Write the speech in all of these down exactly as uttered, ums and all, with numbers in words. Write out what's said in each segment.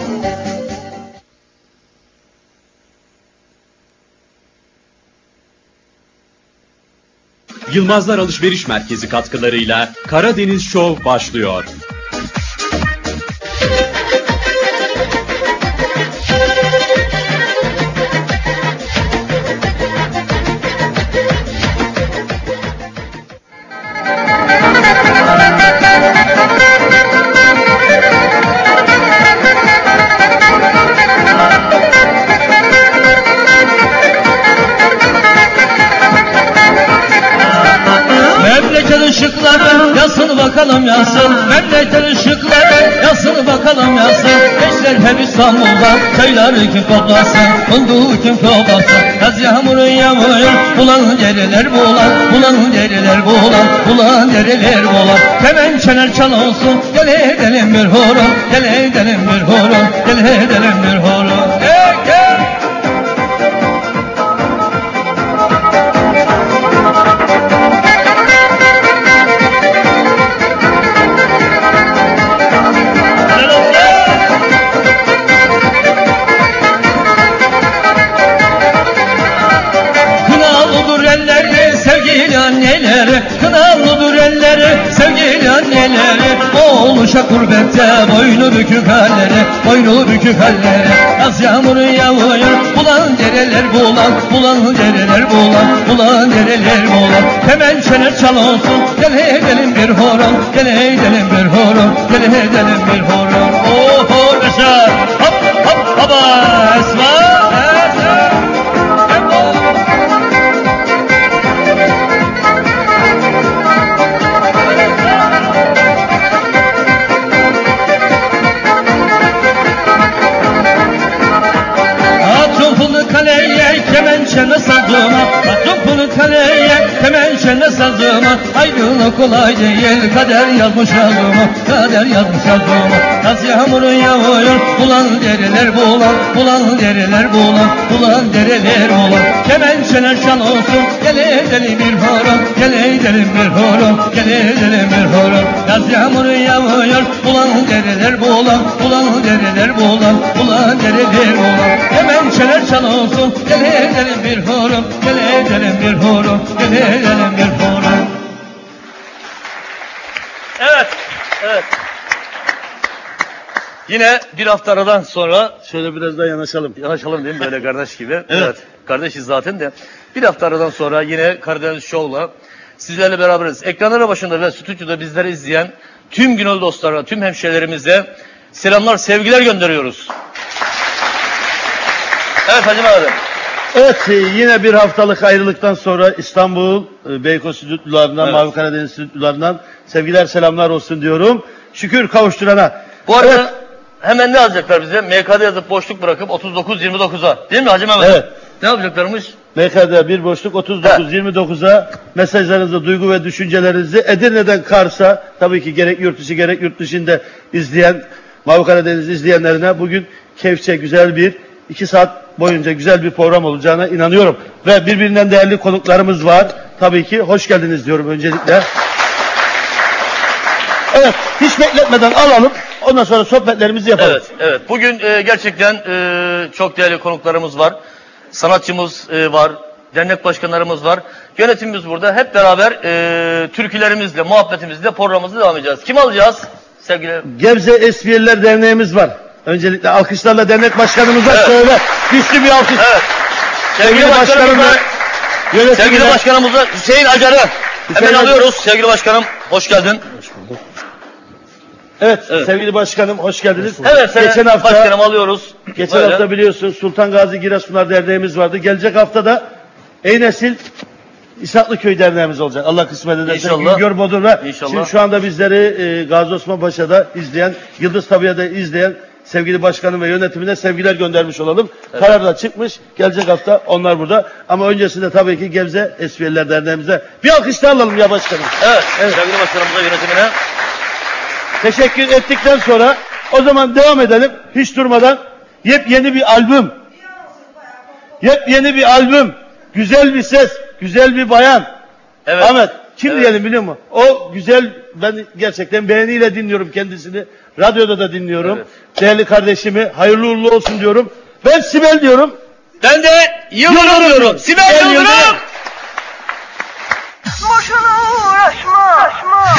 Yılmazlar Alışveriş Merkezi katkılarıyla Karadeniz Show başlıyor. Işıkları yansın bakalım yansın, memleket ışıkları yansın bakalım yansın. Gençler hep İstanbul'da, çayları kim toplasın, fındığı kim toplasın. Yaz yağmuru yağmıyor, bulan dereler bulan, bulan dereler bulan, bulan dereler bulan. Kemençeler çal olsun, gel edelim bir horon, gel edelim bir horon, gel edelim bir horon. Hey, hey. Sevgili anneleri, kınalıdır elleri, sevgili anneleri. Oğluşa gurbette boynu bükük halleri, boynu bükük halleri. Yaz yağmuru yağıyor, bulan dereler bulan, bulan dereler bulan, bulan dereler bulan. Kemençeler çal olsun, gel edelim bir horon, gel edelim bir horon, gel edelim bir horon. Oho Reşat, hop hop hoppa Esma. Kaleye kemençene sazıma, topunu kaleye kemençene sazıma. Ayrılık kolay değil, kader yazmış adıma, kader yazmış adıma. Yaz yağmuru yağıyor, bulan dereler bulan, bulan dereler bulan, bulan dereler bulan. Kemençeler çal olsun, gel edelim bir horon, gel edelim bir horon, gel edelim bir horon. Yaz yağmuru yağıyor, bulan dereler bulan, bulan dereler bulan, bulan dereler bulan. Kemençeler çal olsun, gel edelim bir horon, gel edelim bir horon, gel edelim bir horon. Evet, evet. Yine bir hafta aradan sonra şöyle biraz daha yanaşalım. Yanaşalım değil mi böyle kardeş gibi? Evet. Evet. Kardeşiz zaten de. Bir hafta aradan sonra yine Karadeniz Show'la sizlerle beraberiz. Ekranlara başında ve stüdyoda bizleri izleyen tüm gönül dostlarına, tüm hemşehrilerimize selamlar, sevgiler gönderiyoruz. Evet Hacı Mehmet. Evet, yine bir haftalık ayrılıktan sonra İstanbul Beykoz stüdyolarından, evet. Mavi Karadeniz stüdyolarından sevgiler selamlar olsun diyorum. Şükür kavuşturana. Bu arada evet. Hemen ne yazacaklar bize? M K D yazıp boşluk bırakıp otuz dokuz yirmi dokuza. Değil mi Hacı Mehmet? Evet. Ne yapacaklarmış? M K D bir boşluk otuz dokuz yirmi dokuza mesajlarınızı, duygu ve düşüncelerinizi Edirne'den Kars'a, tabii ki gerek yurt dışı gerek yurt dışında izleyen, Mavi Karadeniz izleyenlerine bugün keyifçe güzel bir iki saat boyunca güzel bir program olacağına inanıyorum. Ve birbirinden değerli konuklarımız var. Tabii ki hoş geldiniz diyorum öncelikle. Evet, hiç bekletmeden alalım. Ondan sonra sohbetlerimizi yapalım. Evet, evet. Bugün e, gerçekten e, çok değerli konuklarımız var. Sanatçımız e, var. Dernek başkanlarımız var. Yönetimimiz burada. Hep beraber e, türkülerimizle, muhabbetimizle programımızı devam edeceğiz. Kim alacağız sevgili? Gebze Espriyeler Derneğimiz var. Öncelikle alkışlarla dernek başkanımıza evet. şöyle güçlü bir alkış. Evet. Sevgili, sevgili başkanımıza, sevgili başkanımıza Hüseyin Acar'ı hemen alıyoruz. Sevgili başkanım, hoş geldin. Hoş bulduk. Evet, evet, sevgili başkanım hoş geldiniz. Evet, geçen hafta başkanım alıyoruz. Geçen Böyle. hafta biliyorsun Sultan Gazi Giresunlar Derneğimiz vardı. Gelecek hafta da Eynesil İshaklıköy Derneğimiz olacak. Allah kısmet ederse. Güngör Bodur'la. Şimdi şu anda bizleri e, Gazi Osman Paşa'da izleyen, Yıldız Tabia'da izleyen sevgili başkanım ve yönetimine sevgiler göndermiş olalım. Evet. Karar da çıkmış. Gelecek hafta onlar burada. Ama öncesinde tabii ki Gebze Espriyeler Derneğimize bir alkış da alalım ya başkanım. Evet. evet. Sevgili başkanımıza, yönetimine teşekkür ettikten sonra o zaman devam edelim. Hiç durmadan yepyeni bir albüm. Yepyeni bir albüm. Güzel bir ses, güzel bir bayan. Evet. Ahmet, kim evet. diyelim biliyor musun? O güzel ben gerçekten beğeniyle dinliyorum kendisini. Radyoda da dinliyorum. Evet. Değerli kardeşimi hayırlı uğurlu olsun diyorum. Ben Sibel diyorum. Ben de Yıldırım diyorum. Sibel Yıldırım. Yıldırım. Boşuna uğraşma.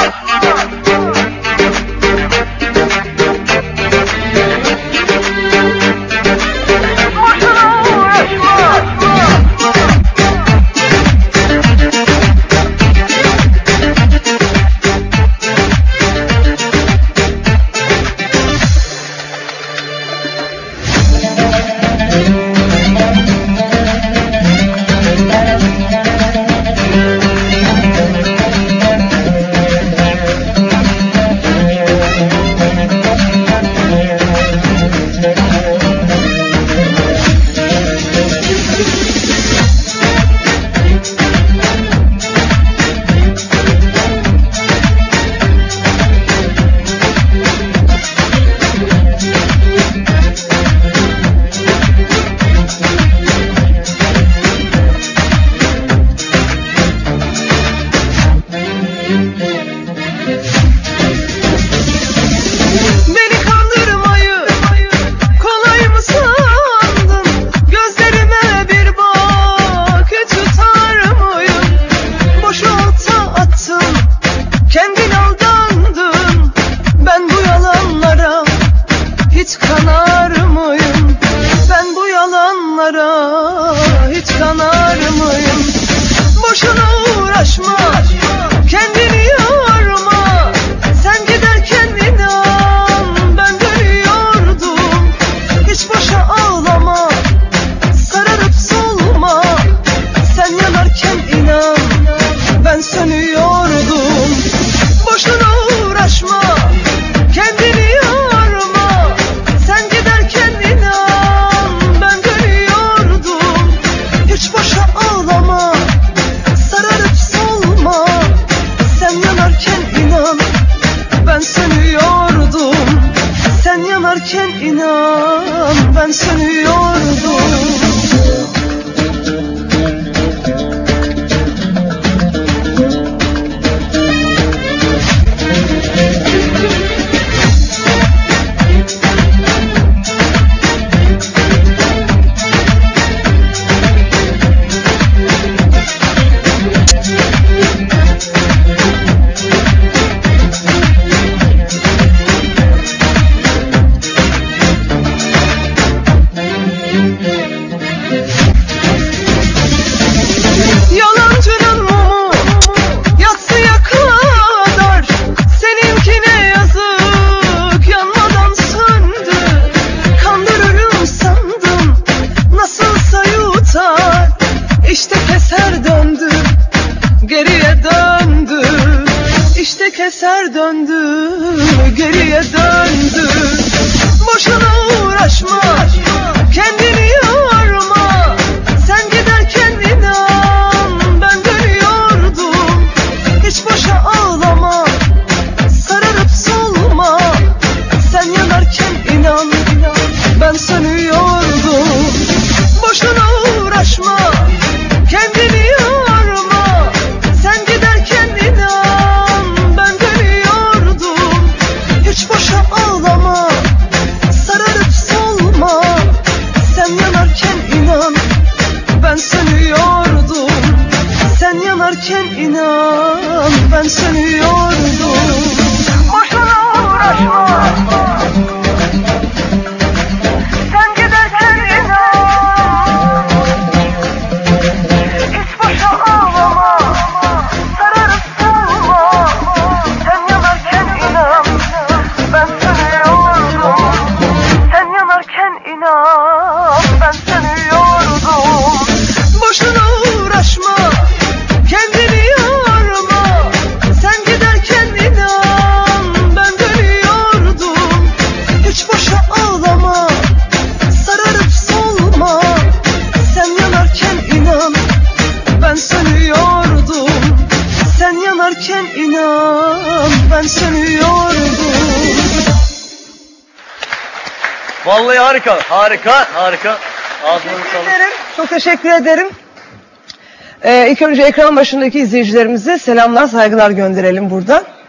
Vallahi harika, harika, harika. Ağzınıza sağlık. Çok teşekkür ederim. Ee, ilk önce ekran başındaki izleyicilerimize selamlar, saygılar gönderelim buradan.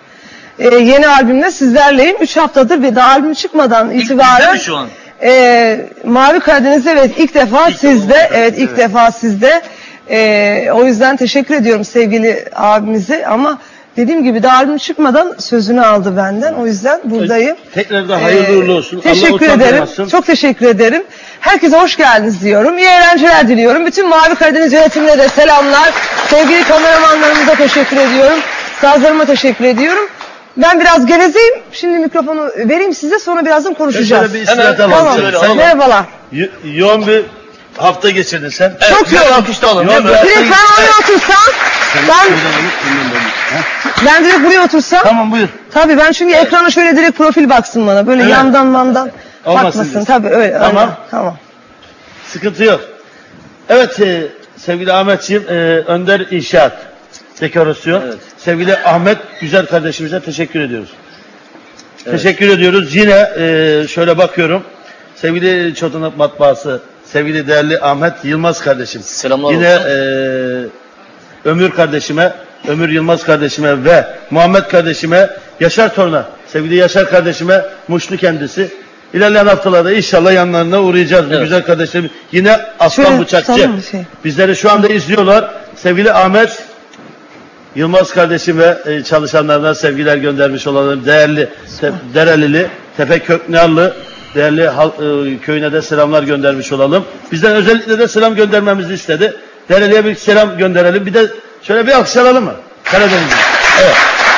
e, yeni albümle sizlerleyim. Üç haftadır ve daha albüm çıkmadan İlk itibaren şu an. e, Mavi Karadeniz evet ilk defa İlk sizde. defa. Evet ilk Evet. defa sizde. E, o yüzden teşekkür ediyorum sevgili abimize ama dediğim gibi daha albüm çıkmadan sözünü aldı benden. O yüzden buradayım. Tekrar da hayırlı uğurlu olsun. Ee, teşekkür Allah ederim. utandırmasın. Çok teşekkür ederim. Herkese hoş geldiniz diyorum. İyi eğlenceler diliyorum. Bütün Mavi Karadeniz yönetimine de selamlar. Sevgili kameramanlarımıza teşekkür ediyorum. Sazlarıma teşekkür ediyorum. Ben biraz gevezeyim. Şimdi mikrofonu vereyim size, sonra birazdan konuşacağız. Şöyle bir istirahat alalım. Tamam. Şöyle Sen alalım. Merhabalar. yo- yoğun bir hafta geçirdin sen. Evet, Çok biraz yoğun. alkışlayalım. Yoğun değil mi? bir- Direkt ben oraya otursam. Ben, ben direkt buraya otursam. Tamam buyur. Tabii ben çünkü ekrana şöyle direkt profil baksın bana. Böyle Evet. yandan mandan Olmasın bakmasın. diyorsun. Tabii öyle. Tamam. öyle. Tamam. Sıkıntı yok. Evet e, sevgili Ahmetciğim, e, Önder İnşaat Dekorasyon. Evet. Sevgili Ahmet güzel kardeşimize teşekkür ediyoruz. Teşekkür ediyoruz. Yine e, şöyle bakıyorum. Sevgili Çotanıp Matbaası, sevgili değerli Ahmet Yılmaz kardeşim. Selamlar Yine olsun. e, Ömür kardeşime, Ömür Yılmaz kardeşime ve Muhammed kardeşime, Yaşar Torna, sevgili Yaşar kardeşime, Muşlu kendisi. İlerleyen haftalarda inşallah yanlarına uğrayacağız. Bu Evet. güzel kardeşlerim. Yine Aslan Şöyle Bıçakçı. tutalım bir şey. Bizleri şu anda izliyorlar. Sevgili Ahmet Yılmaz kardeşim ve e, çalışanlarına sevgiler göndermiş olalım. Değerli te, Derelili, Tepe Köknarlı değerli hal, e, köyüne de selamlar göndermiş olalım. Bizden özellikle de selam göndermemizi istedi. Dereli'ye bir selam gönderelim. Bir de şöyle bir alkış alalım mı? Karadeniz'e. Evet.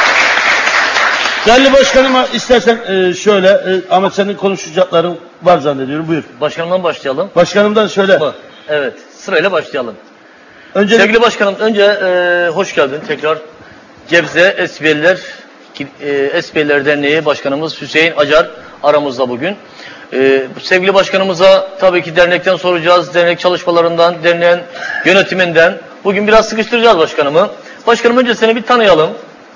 Değerli başkanıma istersen e, şöyle, e, Ahmet senin konuşacakların var zannediyorum. Buyur. Başkanımdan başlayalım. Başkanımdan söyle. Bu. Evet, sırayla başlayalım. Önce Sevgili başkanım, önce e, hoş geldin tekrar. Gebze Esbiyeliler e, Esbiyeliler Derneği Başkanımız Hüseyin Acar aramızda bugün. E, sevgili başkanımıza tabii ki dernekten soracağız, dernek çalışmalarından, derneğin yönetiminden. Bugün biraz sıkıştıracağız başkanımı. Başkanım önce seni bir tanıyalım.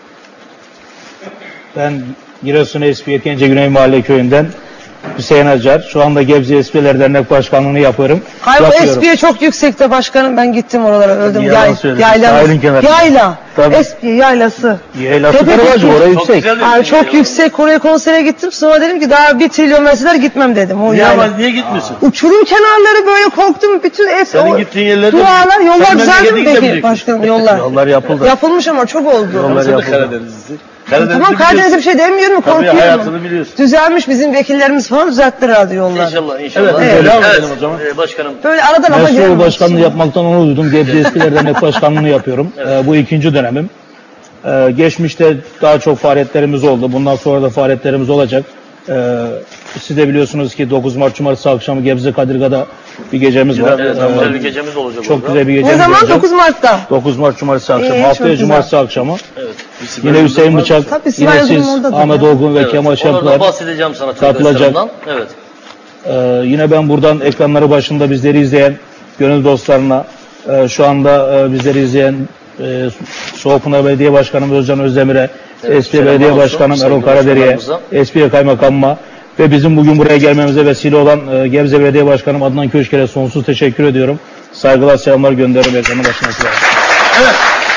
Ben Giresun Espiye Kence Güney Mahalle Köyü'nden Hüseyin Acar. Şu anda Gebze Espiyeler Dernek Başkanlığı'nı yapıyorum. Hayır o Yapıyorum. Espiye çok yüksekte başkanım. Ben gittim oralara, öldüm. Yalan Yay, söyledin. yayla. Sahilin kenarında. Yayla. Tabii. Espiye yaylası. Yaylası Tepe Karabacı, Tepe. oraya Çok yüksek. güzel. Hayır, çok yüksek. Oraya konsere gittim. Sonra dedim ki daha bir trilyon verseler gitmem dedim. O niye, yayla. ama niye gitmiyorsun? Uçurum kenarları böyle korktum. Bütün es Senin o gittiğin yerlerde duvarlar, yollar sen güzel mi memlekete peki gidemeyeceksin. başkanım yollar? Yollar yapıldı. Yapılmış ama çok oldu. Yollar Sen de yapıldı. Karadenizlisin. Tamam Karadeniz'e bir şey demiyorum, Tabii korkuyorum. hayatını biliyorsun. Düzelmiş, bizim vekillerimiz falan düzelttiler herhalde yollar. İnşallah, inşallah. Evet, evet. devam Evet, edelim o zaman. e, başkanım. Böyle arada lafa Mesleği giremem. başkanlığı yapmaktan onur duydum. Gebze Espiyeler Dernek Başkanlığı'nı yapıyorum. Ee, bu ikinci dönemim. Ee, geçmişte daha çok faaliyetlerimiz oldu. Bundan sonra da faaliyetlerimiz olacak. Ee, siz de biliyorsunuz ki dokuz Mart Cumartesi akşamı Gebze Kadırga'da bir gecemiz var. Evet, Ee, güzel bir gecemiz olacak çok orada. güzel bir Ne gecemiz zaman? olacak. dokuz Mart'ta. dokuz Mart Cumartesi akşamı. İyi, çok Haftaya güzel. Cumartesi akşamı. Evet. Yine Hüseyin Bıçak, Tabii, yine Sibel siz, Yıldırım oradadır Ahmet ya. Olgun ve Evet, Kemal onlardan Şempler. bahsedeceğim sana katılacak. Tülbeslerimden. Evet. Ee, yine ben buradan ekranları başında bizleri izleyen gönül dostlarına, e, şu anda e, bizleri izleyen e, Soğukpınar Belediye Başkanım Özcan Özdemir'e, Evet, Espiye selamlar Belediye olsun Başkanım Erol sevgili Karaderi'ye, başkanlarımıza. Espiye Kaymakamıma ve bizim bugün buraya gelmemize vesile olan e, Gebze Belediye Başkanım Adnan Köşker'e sonsuz teşekkür ediyorum. Saygılar, selamlar gönderiyorum ekranı başına. Evet.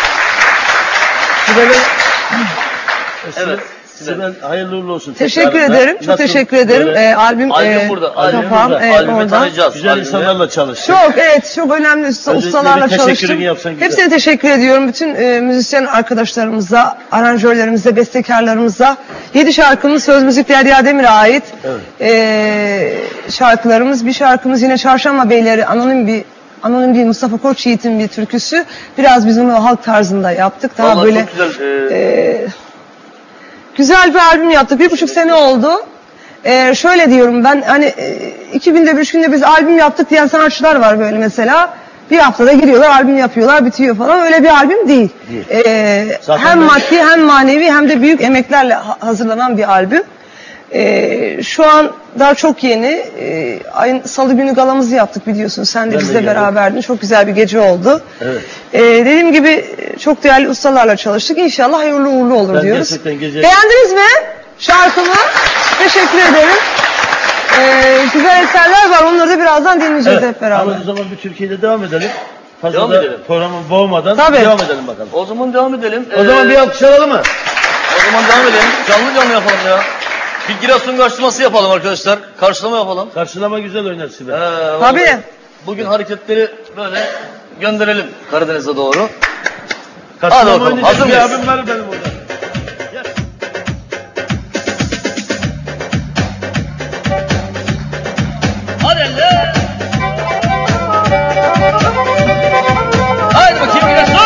Sibel'e Evet. Sibel hayırlı uğurlu olsun. Teşekkür Tekrar. ederim. Çok Nasıl teşekkür ederim. böyle Ee, albüm, Albüm e, burada. Albüm kapağım, burada. evet, Albümü oradan. tanıyacağız. güzel Albümü. insanlarla çalıştık. Çok evet, çok önemli usta, Öncelikle ustalarla bir teşekkürünü çalıştım. yapsan güzel. Hepsine teşekkür ediyorum. Bütün e, müzisyen arkadaşlarımıza, aranjörlerimize, bestekarlarımıza. Yedi şarkımız söz müzik Derya Demir'e ait. Evet. E, şarkılarımız, bir şarkımız yine Çarşamba Beyleri, anonim bir anonim değil, Mustafa Koç Yiğit'in bir türküsü. Biraz biz onu halk tarzında yaptık. Daha Vallahi böyle çok güzel. E, e, güzel bir albüm yaptık. Bir buçuk sene oldu. Ee, şöyle diyorum ben, hani e, iki günde üç günde biz albüm yaptık diyen sanatçılar var böyle mesela. Bir haftada giriyorlar, albüm yapıyorlar, bitiyor falan. Öyle bir albüm değil. Değil. Ee, Zaten hem ben- maddi hem manevi hem de büyük emeklerle ha- hazırlanan bir albüm. Ee, şu an daha çok yeni. Ee, ayın salı günü galamızı yaptık biliyorsun. Sen de Ben de bizle geldim. beraberdin. Çok güzel bir gece oldu. Evet. Ee, dediğim gibi çok değerli ustalarla çalıştık. İnşallah hayırlı uğurlu olur Ben diyoruz. gerçekten gece- Beğendiniz mi şarkımı? Teşekkür ederim. Ee, güzel eserler var. Onları da birazdan dinleyeceğiz hep beraber. Ama o zaman bir Türkiye'de devam edelim. Fazla Devam da edelim. programı boğmadan Tabii. devam edelim bakalım. o zaman devam edelim. O zaman Ee, bir alkış alalım mı? o zaman devam edelim. Canlı canlı yapalım ya. Bir Giresun karşılaması yapalım arkadaşlar. Karşılama yapalım. Karşılama güzel oynar Sibel. Ee, Tabii. Bugün hareketleri böyle gönderelim Karadeniz'e doğru. Karşılama Hadi bakalım. Hazır mıyız? Abim var benim orada. Hadi elle. Haydi bakayım Giresun.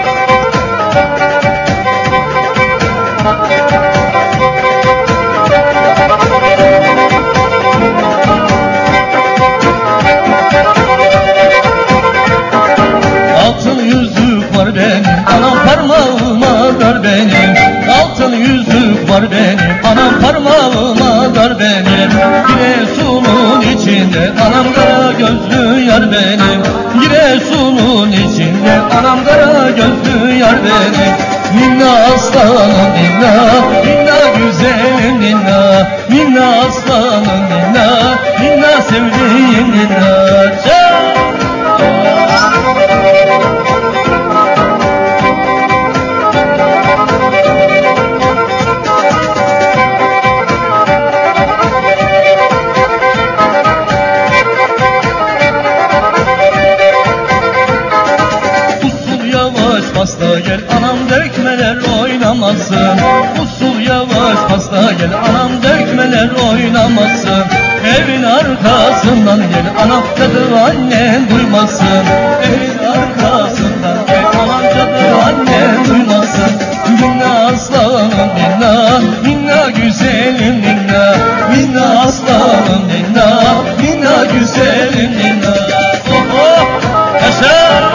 Altın yüzük var benim, anam parmağıma dar benim. Altın yüzük var benim, anam parmağıma dar benim. Giresun'un içinde anam kara gözlü yar benim. Giresun'un içinde anam kara gözlü yar benim. Ninna aslanım ninna, ninna güzelim ninna. Ninna aslanım ninna, ninna sevdiğim ninna. Çal! Pasta gel anam dökmeler oynamasın. Usul yavaş pasta gel anam dökmeler oynamasın. Evin arkasından gel anam cadı annen duymasın. Evin arkasından gel anam cadı annen duymasın. Minna aslanım minna, minna güzelim minna. Minna aslanım minna, minna güzelim minna. Oh oh yaşa.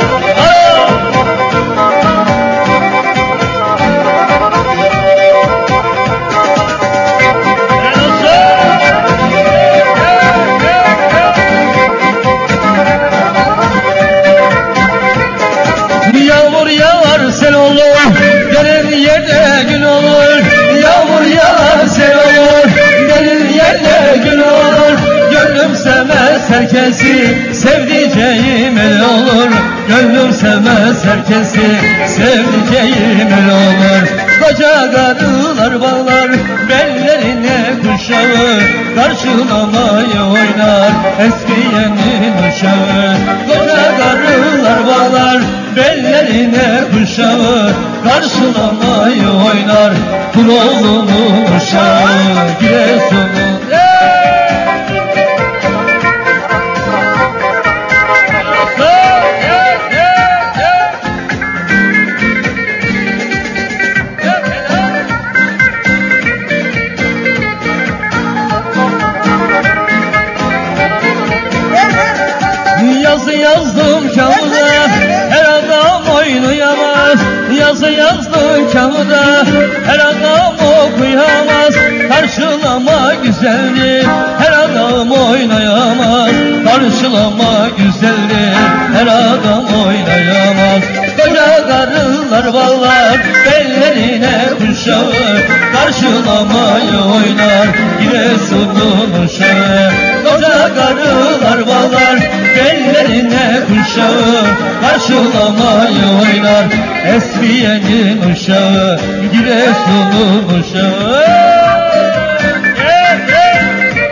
Yağmur yağar sel olur, derin yerde gün olur. Yağmur yağar sel olur, derin yerde gün olur. Gönlüm sevmez herkesi, sevdiceğim el olur. Gönlüm sevmez herkesi, sevdiceğim el olur. Koca karılar bağlar, bellerine kuşağı. Karşılamayı oynar, eskiyenin uşağı. Koca karılar bağlar, bellerine kuşağı. Karşılamayı oynar, Kuloğlu'nun uşağı. Giresun'un yazı yazdım kağıda, her adam oynayamaz. Yazı yazdım kağıda, her adam okuyamaz. Karşılama güzeldir, her adam oynayamaz. Karşılama güzeldir, her adam oynayamaz. Koca karılar bağlar, bellerine kuşağı. Karşılamayı oynar, Giresun'un uşağı. Koca karılar bağlar, bellerine kuşağı. Karşılamayı oynar, Esmiye'nin uşağı. Giresun'un uşağı. Yeah, yeah.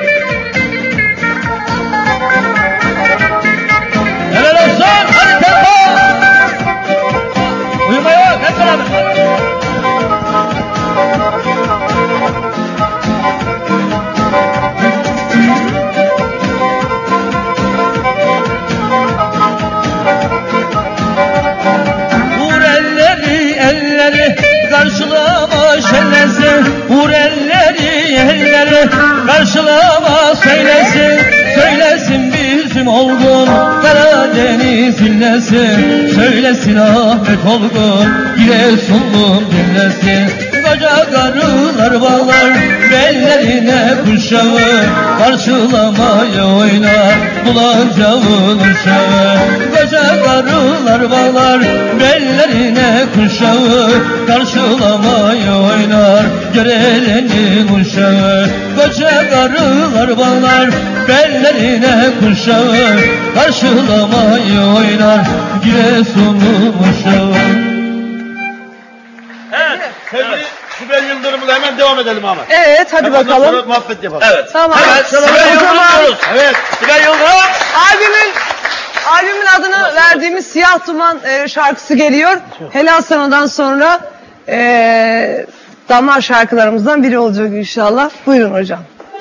Helal olsun, hadi tempo. Uyuma yok, hep beraber. Karşılama şenlensin, vur elleri elleri. Karşılama söylesin, söylesin bizim olgun. Karadeniz inlesin, söylesin Ahmet Olgun. Giresunlum dinlesin. Koca karılar bağlar, bellerine kuşağı. Karşılamayı oynar, bulacağın uşağı. Koca karılar bağlar, bellerine kuşağı. Karşılamayı oynar, görenin uşağı. Koca karılar bağlar, bellerine kuşağı. Karşılamayı oynar, Giresun'un uşağı. Evet, sevgili Sibel Yıldırım'la hemen devam edelim ama. Evet hadi Hemen bakalım. sonra muhabbet yapalım. Evet. Tamam. Hemen O Sibel zaman- Yıldırım diyoruz. Evet. Sibel Yıldırım. Albümün albümün adını verdiğimiz Siyah Duman e, şarkısı geliyor. Helal Sana'dan sonra e, damar şarkılarımızdan biri olacak inşallah. Buyurun hocam.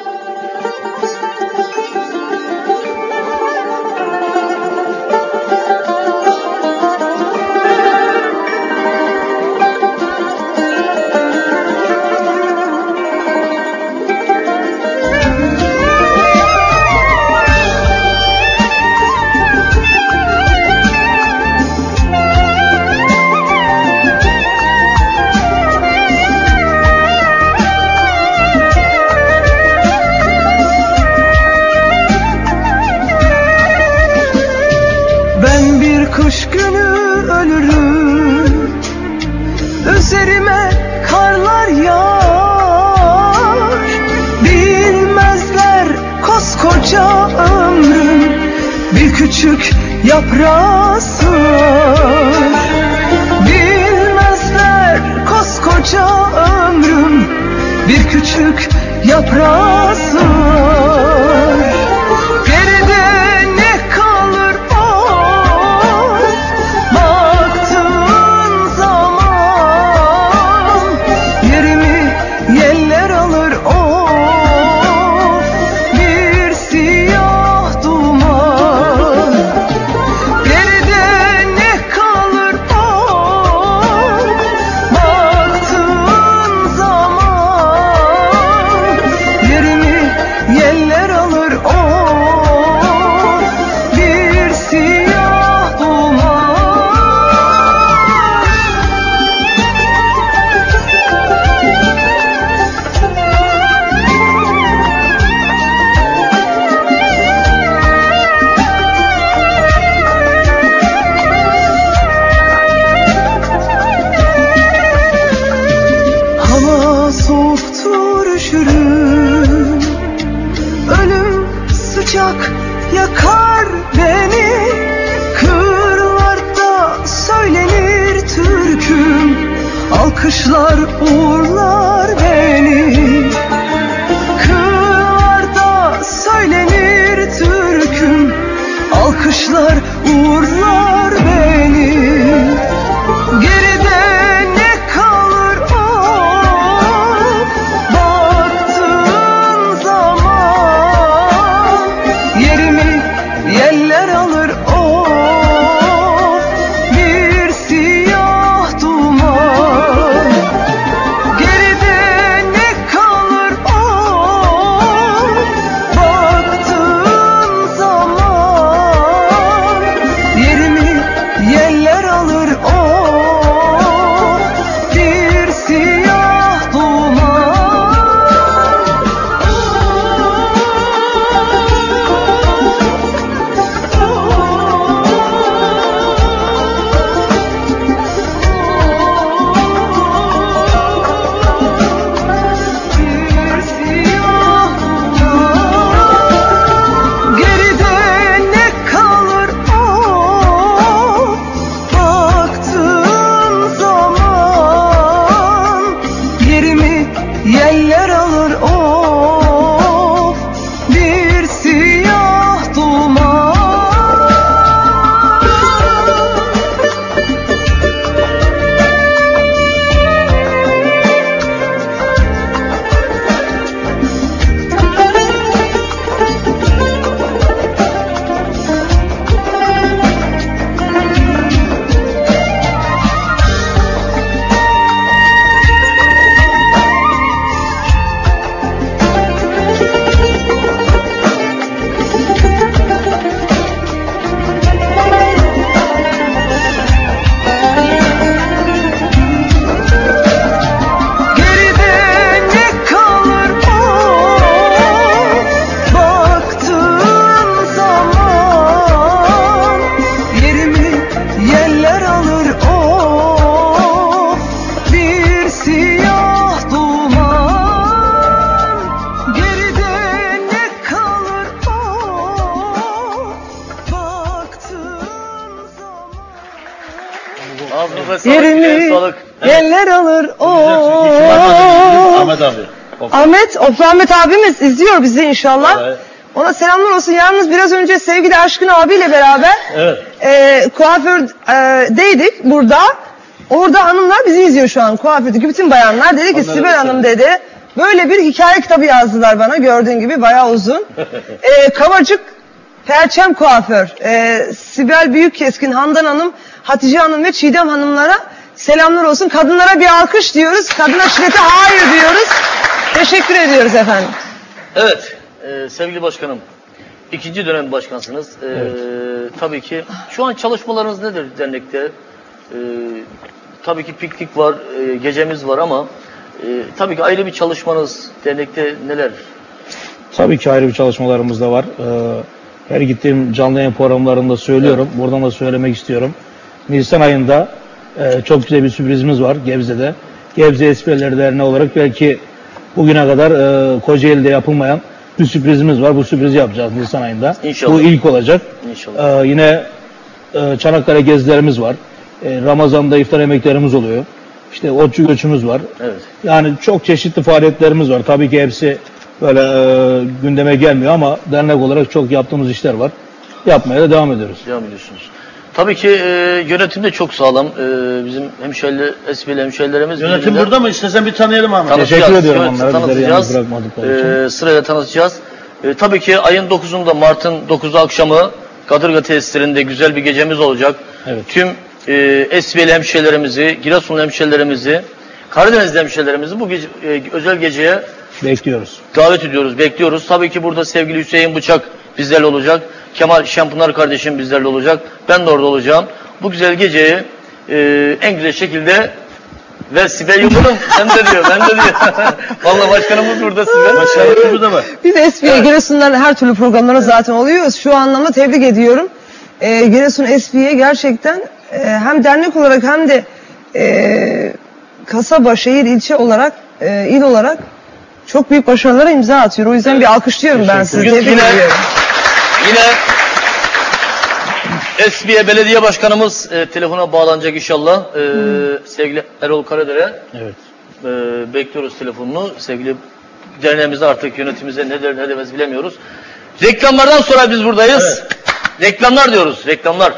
Ben bir kış günü ölürüm, üzerime karlar yağar. Bilmezler koskoca ömrüm bir küçük yaprağı sığar. Bilmezler koskoca ömrüm bir küçük yaprağı sığar. Geride ne kalır of, baktığın zaman yerimi yeller alır of, bir siyah duman. Geride ne kalır of, baktığın zaman yerimi yeller alır of, bir siyah duman. Hava soğuktur üşürüm, ölüm sıcak yakar beni. Kırlarda söylenir türküm, alkışlar uğurlar beni. Kırlarda söylenir türküm, alkışlar uğurlar beni. Geride ne kalır of, baktığın zaman yerimi yeller alır of, bir siyah duman. Geride ne kalır of, baktığın zaman yerimi yeller alır of, bir siyah duman. Bir siyah duman. Geride ne kalır of, baktığın zaman yerimi yeller alır of, bir siyah duman. Geride ne kalır of, baktığın zaman yerimi yeller alır of, bir siyah duman. Geride ne kalır of, baktığın zaman. Ağzınıza sağlık. Yerimi- elinize sağlık. Yeller alır o. Ahmet abi. Ahmet, Oflu Ahmet abimiz izliyor bizi inşallah. Evet. Ona selamlar olsun. Yalnız biraz önce sevgili Aşkın abiyle beraber evet. e, kuafördeydik burada. Orada hanımlar bizi izliyor şu an. Kuafördeki bütün bayanlar dedi ki Onları Sibel Hanım dedi. Böyle bir hikaye kitabı yazdılar bana. Gördüğün gibi bayağı uzun. e, Kavacık Perçem Kuaför. E, Sibel Büyükkeskin, Handan Hanım, Hatice Hanım ve Çiğdem Hanımlara selamlar olsun. Kadınlara bir alkış diyoruz. Kadına şiddete hayır diyoruz. Teşekkür ediyoruz efendim. Evet. Ee, sevgili başkanım. İkinci dönem başkansınız. Ee, evet. Tabii ki. Şu an çalışmalarınız nedir dernekte? Ee, tabii ki piknik var. E, gecemiz var ama e, tabii ki ayrı bir çalışmanız dernekte neler? Tabii ki ayrı bir çalışmalarımız da var. Ee, her gittiğim canlı yayın programlarında söylüyorum. Evet. Buradan da söylemek istiyorum. Nisan ayında e, çok güzel bir sürprizimiz var Gebze'de. Gebze Esprileri Derneği olarak belki bugüne kadar e, Kocaeli'de yapılmayan bir sürprizimiz var. Bu sürprizi yapacağız Nisan ayında. İnşallah. Bu ilk olacak. İnşallah. Ee, yine e, Çanakkale gezilerimiz var. E, Ramazan'da iftar yemeklerimiz oluyor. İşte otçu göçümüz var. Evet. Yani çok çeşitli faaliyetlerimiz var. Tabii ki hepsi böyle e, gündeme gelmiyor ama dernek olarak çok yaptığımız işler var. Yapmaya da devam ediyoruz. Devam ediyorsunuz. Tabii ki e, yönetim de çok sağlam. E, bizim hemşehriler, esprili hemşehrilerimiz. Yönetim birbirine... burada mı? İstesen bir tanıyalım ama. Teşekkür ediyorum evet, onlara. Bizleri yalnız bırakmadıkları için. E, sırayla tanıtacağız. E, tabii ki ayın dokuzunda Mart'ın dokuzu akşamı Kadırga tesislerinde güzel bir gecemiz olacak. Evet. Tüm e, esprili hemşehrilerimizi, Giresunlu hemşehrilerimizi, Karadenizli hemşehrilerimizi bu gece, e, özel geceye bekliyoruz. Davet ediyoruz, bekliyoruz. Tabii ki burada sevgili Hüseyin Bıçak bizlerle olacak. Kemal Şampınar kardeşim bizlerle olacak. Ben de orada olacağım. Bu güzel geceyi e, en güzel şekilde ve Sibel Yıldırım sen de diyor, ben de diyor. Vallahi başkanımız burada Sibel. Başkanımız burada var. Biz Espri'ye evet. Giresun'dan her türlü programlara zaten oluyoruz. Şu anlamda tebrik ediyorum. E, Giresun Espri'ye gerçekten e, hem dernek olarak hem de e, kasaba, şehir, ilçe olarak, e, il olarak çok büyük başarılara imza atıyor. O yüzden evet. bir alkışlıyorum ben sizi. Tebrik yine, ediyorum. Yine Espri'ye belediye başkanımız e, telefona bağlanacak inşallah. E, hmm. Sevgili Erol Karadere. Evet. E, bekliyoruz telefonunu. Sevgili derneğimizde artık yönetimimize ne der ne demez bilemiyoruz. Reklamlardan sonra biz buradayız. Evet. Reklamlar diyoruz. Reklamlar.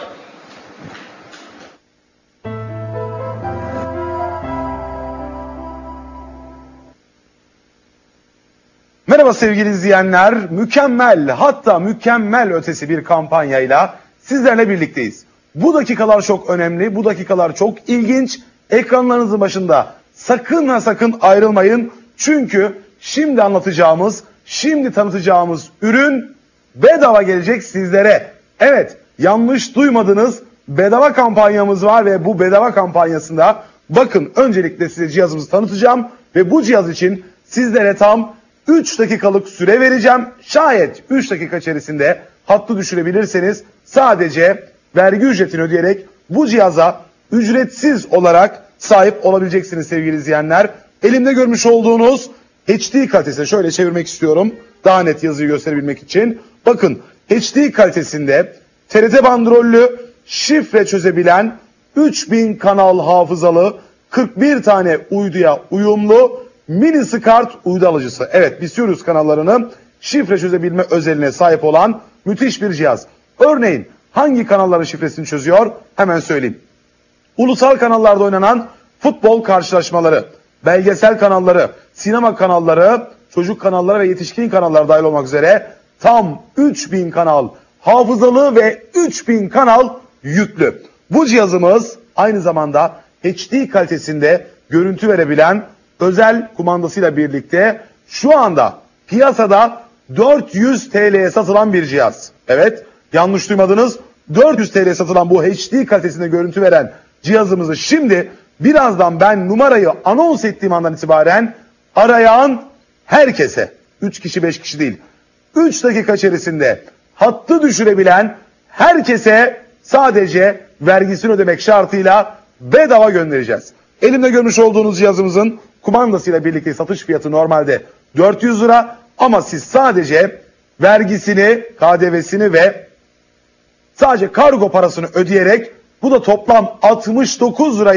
Merhaba sevgili izleyenler, mükemmel hatta mükemmel ötesi bir kampanyayla sizlerle birlikteyiz. Bu dakikalar çok önemli, bu dakikalar çok ilginç. Ekranlarınızın başında sakın ha sakın ayrılmayın. Çünkü şimdi anlatacağımız, şimdi tanıtacağımız ürün bedava gelecek sizlere. Evet, yanlış duymadınız, bedava kampanyamız var ve bu bedava kampanyasında bakın öncelikle size cihazımızı tanıtacağım ve bu cihaz için sizlere tam üç dakikalık süre vereceğim. Şayet üç dakika içerisinde hattı düşürebilirseniz sadece vergi ücretini ödeyerek bu cihaza ücretsiz olarak sahip olabileceksiniz sevgili izleyenler. Elimde görmüş olduğunuz H D kalitesine şöyle çevirmek istiyorum. Daha net yazıyı gösterebilmek için. Bakın H D kalitesinde T R T bandrollü, şifre çözebilen, üç bin kanal hafızalı, kırk bir tane uyduya uyumlu, mini SCART uydu alıcısı. Evet, BIST kanallarını şifre çözebilme özelliğine sahip olan müthiş bir cihaz. Örneğin hangi kanalların şifresini çözüyor? Hemen söyleyeyim. Ulusal kanallarda oynanan futbol karşılaşmaları, belgesel kanalları, sinema kanalları, çocuk kanalları ve yetişkin kanallar dahil olmak üzere tam üç bin kanal hafızalı ve üç bin kanal yüklü. Bu cihazımız aynı zamanda H D kalitesinde görüntü verebilen özel kumandasıyla birlikte şu anda piyasada dört yüz T L'ye satılan bir cihaz. Evet, yanlış duymadınız. dört yüz T L'ye satılan bu H D kalitesinde görüntü veren cihazımızı şimdi birazdan ben numarayı anons ettiğim andan itibaren arayan herkese, üç kişi beş kişi değil, üç dakika içerisinde hattı düşürebilen herkese sadece vergisini ödemek şartıyla bedava göndereceğiz. Elimde görmüş olduğunuz cihazımızın kumandasıyla birlikte satış fiyatı normalde dört yüz lira ama siz sadece vergisini, K D V'sini ve sadece kargo parasını ödeyerek bu da toplam altmış dokuz lirayı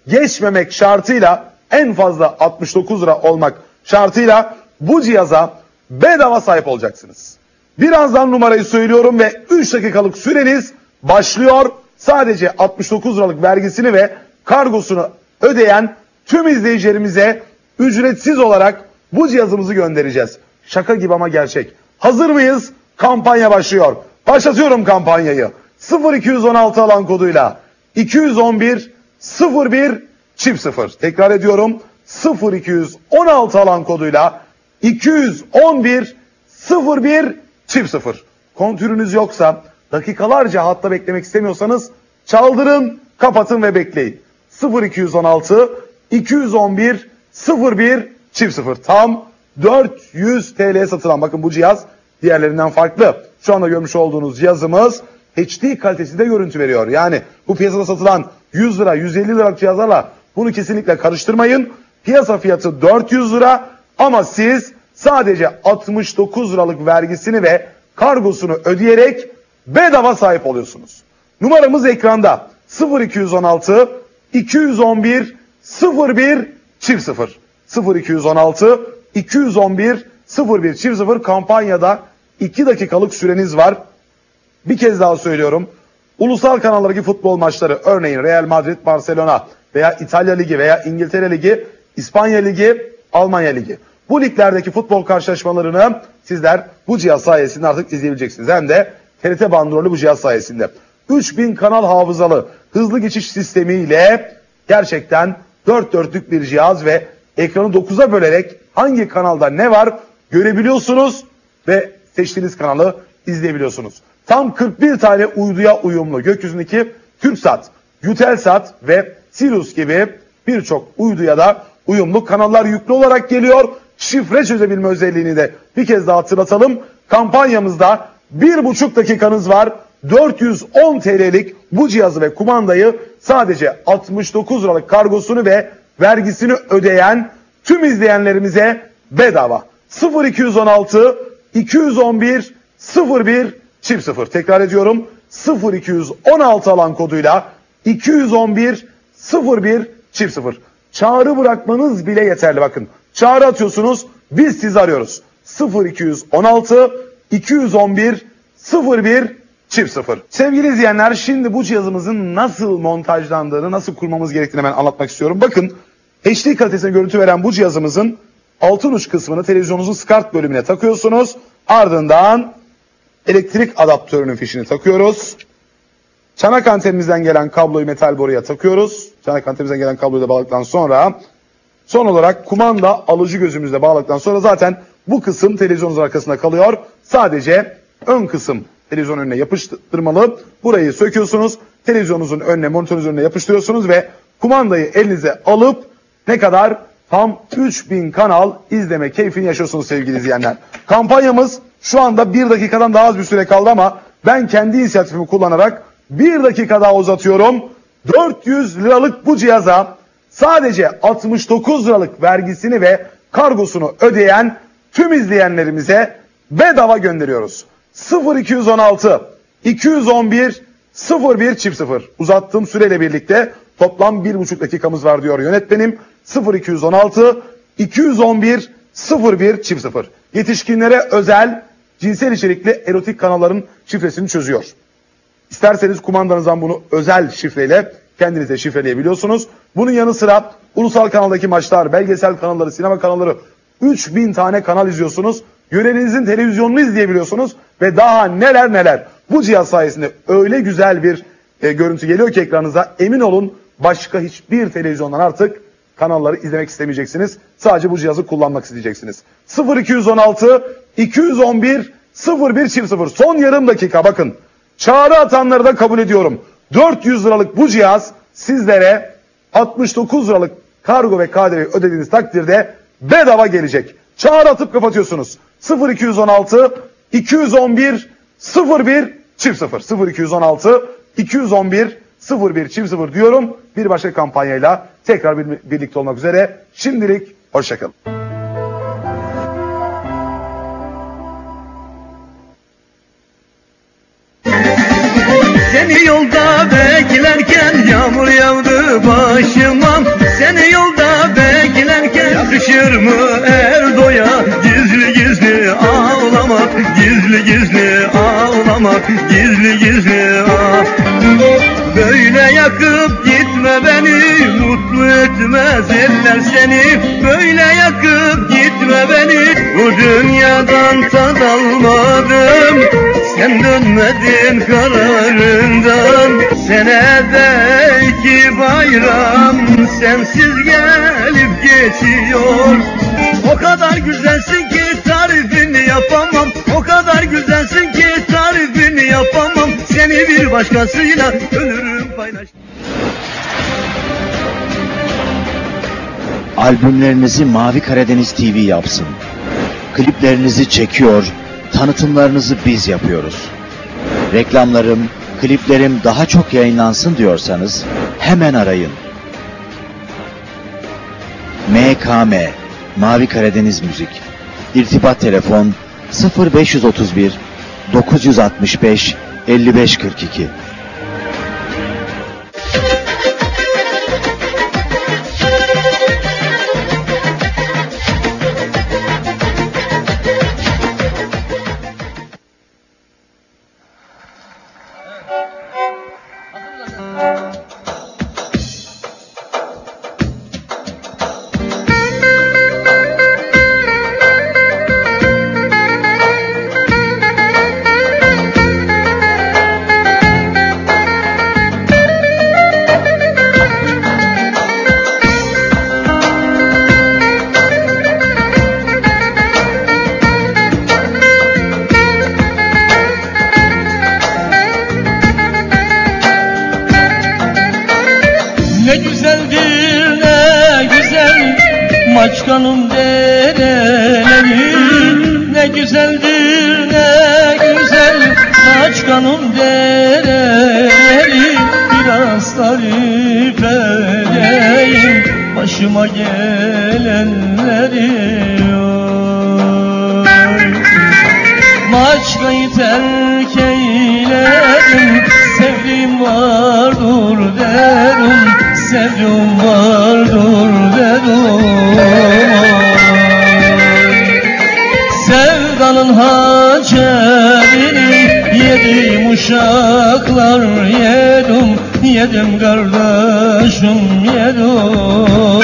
geçmemek şartıyla, en fazla altmış dokuz lira olmak şartıyla bu cihaza bedava sahip olacaksınız. Birazdan numarayı söylüyorum ve üç dakikalık süreniz başlıyor. Sadece altmış dokuz liralık vergisini ve kargosunu ödeyen tüm izleyicilerimize ücretsiz olarak bu cihazımızı göndereceğiz. Şaka gibi ama gerçek. Hazır mıyız? Kampanya başlıyor. Başlatıyorum kampanyayı. sıfır iki on altı alan koduyla iki yüz on bir sıfır bir çift sıfır. Tekrar ediyorum. sıfır iki on altı alan koduyla iki yüz on bir sıfır bir çift sıfır. Kontürünüz yoksa, dakikalarca hatta beklemek istemiyorsanız çaldırın, kapatın ve bekleyin. sıfır iki on altı iki yüz on bir sıfır bir çift sıfır. Tam dört yüz TL'ye satılan, bakın bu cihaz diğerlerinden farklı. Şu anda görmüş olduğunuz cihazımız H D kalitesinde görüntü veriyor. Yani bu piyasada satılan yüz lira, yüz elli liralık cihazlarla bunu kesinlikle karıştırmayın. Piyasa fiyatı dört yüz lira ama siz sadece altmış dokuz liralık vergisini ve kargosunu ödeyerek bedava sahip oluyorsunuz. Numaramız ekranda. sıfır iki on altı iki yüz on bir sıfır bir çift sıfır. sıfır iki on altı iki yüz on bir sıfır bir çift sıfır. Kampanyada iki dakikalık süreniz var. Bir kez daha söylüyorum. Ulusal kanallardaki futbol maçları, örneğin Real Madrid, Barcelona veya İtalya Ligi veya İngiltere Ligi, İspanya Ligi, Almanya Ligi. Bu liglerdeki futbol karşılaşmalarını sizler bu cihaz sayesinde artık izleyebileceksiniz. Hem de T R T bandrolü bu cihaz sayesinde. üç bin kanal hafızalı hızlı geçiş sistemiyle gerçekten dört dörtlük bir cihaz ve ekranı dokuza bölerek hangi kanalda ne var görebiliyorsunuz ve seçtiğiniz kanalı izleyebiliyorsunuz. Tam kırk bir tane uyduya uyumlu gökyüzündeki TürkSat, Eutelsat ve Sirius gibi birçok uyduya da uyumlu kanallar yüklü olarak geliyor. Şifre çözebilme özelliğini de bir kez daha hatırlatalım. Kampanyamızda bir buçuk dakikanız var. dört yüz on TL'lik bu cihazı ve kumandayı sadece altmış dokuz liralık kargosunu ve vergisini ödeyen tüm izleyenlerimize bedava. sıfır iki on altı iki yüz on bir sıfır bir çift sıfır. Tekrar ediyorum. sıfır iki on altı alan koduyla iki yüz on bir sıfır bir çift sıfır. Çağrı bırakmanız bile yeterli, bakın. Çağrı atıyorsunuz, biz sizi arıyoruz. sıfır iki on altı iki yüz on bir sıfır bir çift sıfır. Sevgili izleyenler, şimdi bu cihazımızın nasıl montajlandığını, nasıl kurmamız gerektiğini ben anlatmak istiyorum. Bakın, H D kalitesine görüntü veren bu cihazımızın altın uç kısmını televizyonunuzun SCART bölümüne takıyorsunuz. Ardından elektrik adaptörünün fişini takıyoruz. Çanak antenimizden gelen kabloyu metal boruya takıyoruz. Çanak antenimizden gelen kabloyu da bağladıktan sonra son olarak kumanda alıcı gözümüzle bağladıktan sonra zaten bu kısım televizyonun arkasında kalıyor. Sadece ön kısım televizyon önüne yapıştırmalı. Burayı söküyorsunuz. Televizyonunuzun önüne, monitörünüzün önüne yapıştırıyorsunuz ve kumandayı elinize alıp ne kadar? Tam üç bin kanal izleme keyfini yaşıyorsunuz sevgili izleyenler. Kampanyamız şu anda bir dakikadan daha az bir süre kaldı ama ben kendi inisiyatifimi kullanarak bir dakika daha uzatıyorum. dört yüz liralık bu cihaza sadece altmış dokuz liralık vergisini ve kargosunu ödeyen tüm izleyenlerimize bedava gönderiyoruz. sıfır iki on altı iki yüz on bir sıfır bir çift sıfır. Uzattığım süreyle birlikte toplam bir buçuk dakikamız var diyor yönetmenim. sıfır iki on altı iki yüz on bir sıfır bir çift sıfır. Yetişkinlere özel cinsel içerikli erotik kanalların şifresini çözüyor. İsterseniz kumandanızdan bunu özel şifreyle kendinize şifreleyebiliyorsunuz. Bunun yanı sıra ulusal kanaldaki maçlar, belgesel kanalları, sinema kanalları, üç bin tane kanal izliyorsunuz. Yörenizin televizyonunu izleyebiliyorsunuz ve daha neler neler. Bu cihaz sayesinde öyle güzel bir e, görüntü geliyor ki ekranınıza, emin olun başka hiçbir televizyondan artık kanalları izlemek istemeyeceksiniz. Sadece bu cihazı kullanmak isteyeceksiniz. sıfır iki on altı iki yüz on bir sıfır bir çift sıfır. Son yarım dakika, bakın. Çağrı atanları da kabul ediyorum. dört yüz liralık bu cihaz sizlere altmış dokuz liralık kargo ve K D V ödediğiniz takdirde bedava gelecek. Çağrı atıp kapatıyorsunuz. sıfır iki on altı iki yüz on bir sıfır bir çift sıfır. sıfır iki on altı iki yüz on bir sıfır bir çift sıfır diyorum. Bir başka kampanyayla tekrar bir, birlikte olmak üzere. Şimdilik hoşçakalın. Seni yolda beklerken yağmur yağdı başıma. Seni yolda beklerken yakışır mı Erdo'ya gizli gizli ağlamak, gizli gizli ağlamak, gizli gizli ağlamak. Böyle yakıp gitme beni, mutlu etmez eller seni. Böyle yakıp gitme beni, bu dünyadan tad almadım. Sen dönmedin kararından, senedeki bayram sensiz gelip geçiyor. O kadar güzelsin ki tarifini yapamam, o kadar güzelsin ki tarifini yapamam. Seni bir başkasıyla ölürüm paylaş. Albümlerinizi Mavi Karadeniz T V yapsın. Kliplerinizi çekiyor, tanıtımlarınızı biz yapıyoruz. Reklamlarım, kliplerim daha çok yayınlansın diyorsanız hemen arayın. M K M Mavi Karadeniz Müzik. İrtibat telefon sıfır beş yüz otuz bir dokuz yüz altmış beş elli beş kırk iki. Maçkanın dereleri ne güzeldir, ne güzel Maçkanın dereleri. Biraz tarif edeyim başıma gelenleri. Maçkayı terk eyledim, sevdiğim vardır derim, sevdiğim vardır derim. Sevdanın hançerini yedim, uşaklar yedim, yedim kardeşim yedim.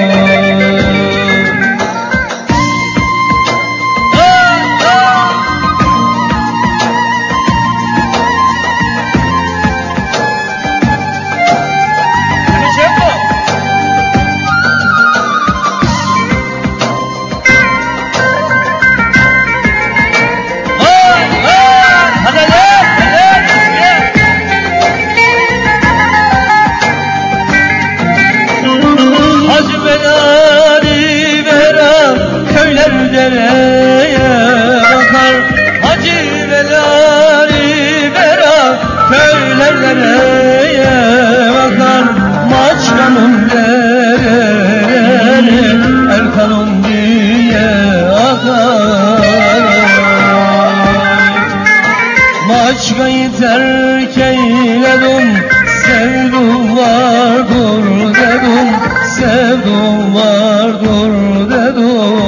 Dereye bakar Hacı Velali Vera, köyler dereye bakar. Maçkanın dereleri Erkan'ın diye akar. Maçkayı terk eyledim, sevdum vardır dedim, sevdum vardır dedim.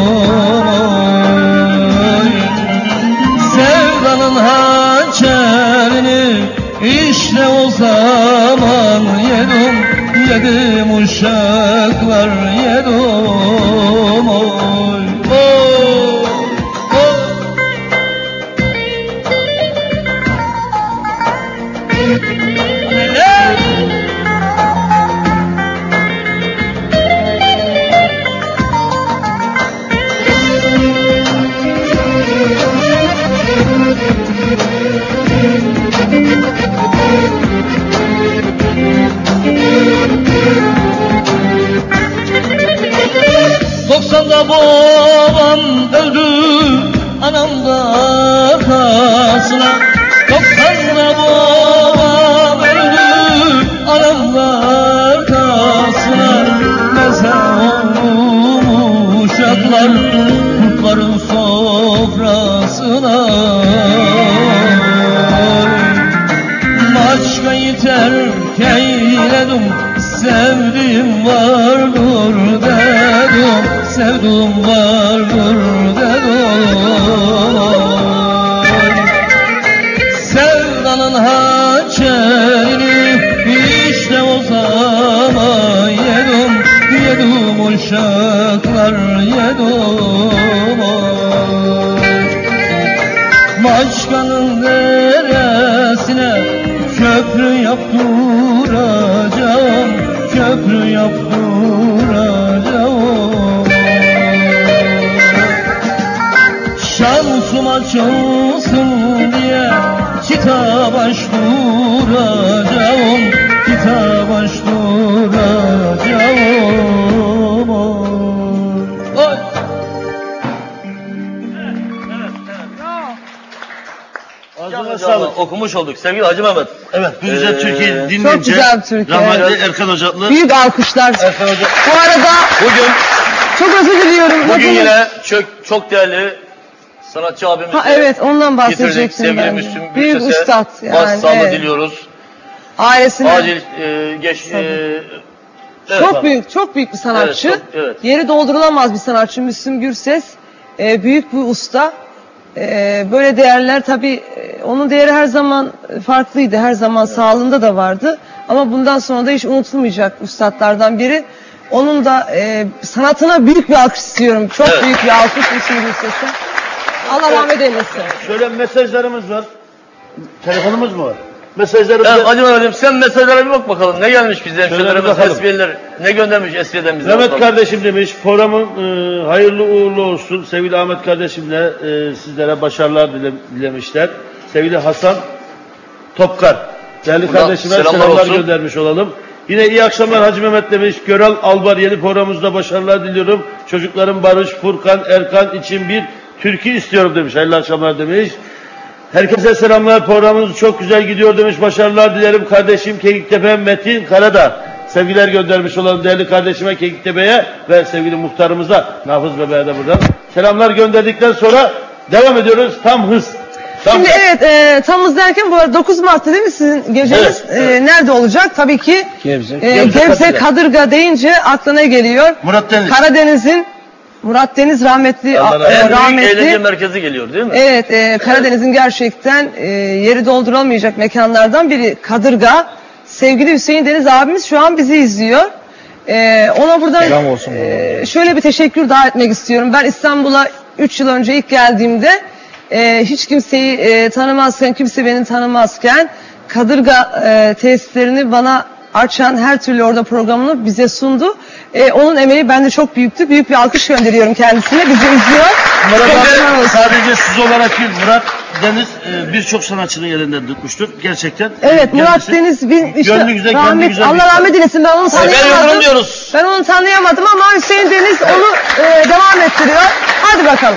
Sevdanın hançerini işte o zaman yedim, yedim uşaklar yedim. Oy, oy, oy. Doksanda babam öldü, anam da arkasına. Doksanda babam öldü, anam da arkasına. Mezar olmuş uşaklar kurtların sofrasına. Maç eyledim, sevdiğim vardır dedim, sevdiğim vardır dedim. Sevdanın hançerini işte o zaman yedim, yedim uşaklar yedim. Başkanın neresine köprü yaptıracağım, köprü yaptıracağım. Şansım açılsın diye kitap açtıracağım, kitap açtıracağım. Oy! Ağzına sağlık. Okumuş olduk sevgili Hacı Mehmet. Evet, bu güzel Ee, Türkiye'yi dinleyince Çok güzel Türkiye. rahmetli Erkan Ocaklı. Büyük alkışlar. Erkan Ocaklı. Bu arada Bugün çok özür diliyorum. bugün Lafını- yine çok çok değerli sanatçı abimiz. Ha, evet, ondan getirdik. bahsedecektim Sevgili ben de. Müslüm Büyük Gürses'e üstad yani, başsağlığı evet. diliyoruz. Ailesine Acil e, geç e, evet, çok abi. büyük, çok büyük bir sanatçı. Evet, çok- evet. Yeri doldurulamaz bir sanatçı Müslüm Gürses. E, büyük bir usta. E, böyle değerler tabii, e, onun değeri her zaman farklıydı. Her zaman sağlığında da vardı. Ama bundan sonra da hiç unutulmayacak üstadlardan biri. Onun da e, sanatına büyük bir alkış istiyorum. Çok Evet. büyük bir alkış Müslüm Gürses'e. Allah rahmet eylesin. Şöyle mesajlarımız var. Telefonumuz mu var? Mesajlarımız Evet, var. Hacı Mehmet'im sen mesajlara bir bak bakalım. Ne gelmiş bize? Şöyle bir Hemşehrilerimiz, bakalım. espriler ne göndermiş espriden bize? Mehmet bakalım. kardeşim demiş, programın e, hayırlı uğurlu olsun. Sevgili Ahmet kardeşimle e, sizlere başarılar dile, dilemişler. Sevgili Hasan Topkar, değerli Buradan kardeşime selamlar selamlar, olsun. göndermiş olalım. Yine iyi akşamlar Hacı Mehmet demiş. Göral Albar yeni programımızda başarılar diliyorum. Çocuklarım Barış, Furkan, Erkan için bir türkü istiyorum demiş. Hayırlı akşamlar demiş. Herkese selamlar. Programınız çok güzel gidiyor demiş. Başarılar dilerim. Kardeşim Kekiktepe Metin Karadağ. Sevgiler göndermiş olalım değerli kardeşime Kekiktepe'ye ve sevgili muhtarımıza Nafız Bebe'ye de buradan. Selamlar gönderdikten sonra devam ediyoruz. Tam hız. Tam Şimdi evet, e, tam hız derken bu arada dokuz Mart'ta değil mi sizin geceniz? Evet, E, nerede olacak? Tabii ki Gebze. e, Gebze, Gebze Kadırga. Kadırga deyince aklına geliyor. Murat Deniz. Karadeniz'in Murat Deniz rahmetli, Allah e, En büyük eğlence rahmetli. merkezi geliyor değil mi? Evet, e, Karadeniz'in gerçekten e, yeri doldurulamayacak mekanlardan biri Kadırga. Sevgili Hüseyin Deniz abimiz şu an bizi izliyor. E, ona buradan Selam olsun. e, şöyle bir teşekkür daha etmek istiyorum. Ben İstanbul'a üç yıl önce ilk geldiğimde e, hiç kimseyi e, tanımazken, kimse beni tanımazken Kadırga e, tesislerini bana açan, her türlü orada programını bize sundu. E, onun emeği bende çok büyüktü. Büyük bir alkış gönderiyorum kendisine. Bizi izliyor. Selamlar Murat olsun. sadece siz olarak değil, Murat Deniz e, birçok sanatçının elinden tutmuştur. Gerçekten. Evet, Murat kendisi Deniz bin işte gönlü güzel, gönlü rahmet, güzel bir Allah insan. rahmet eylesin. Ben onu Sefer Yıldırım tanıyamadım. diyoruz. Ben onu tanıyamadım ama Hüseyin Deniz onu e, devam ettiriyor. Hadi bakalım.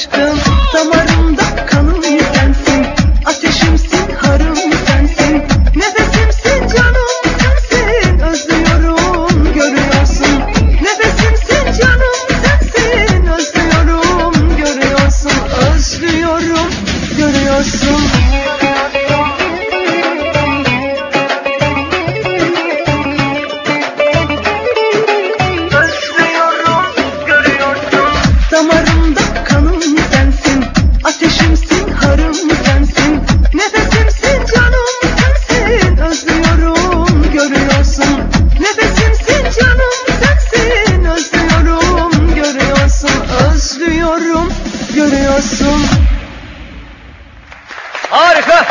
aşkım. Damarımda kanım sensin, ateşimsin, harım sensin, nefesimsin, canım sensin. Özlüyorum, görüyorsun, nefesimsin, canım sensin. Özlüyorum, görüyorsun, özlüyorum, görüyorsun. Damarımda kanım sensin, ateşimsin, harım sensin, nefesimsin, canım sensin. Özlüyorum, görüyorsun, nefesimsin, canım sensin. Özlüyorum, görüyorsun, özlüyorum, görüyorsun. Harika.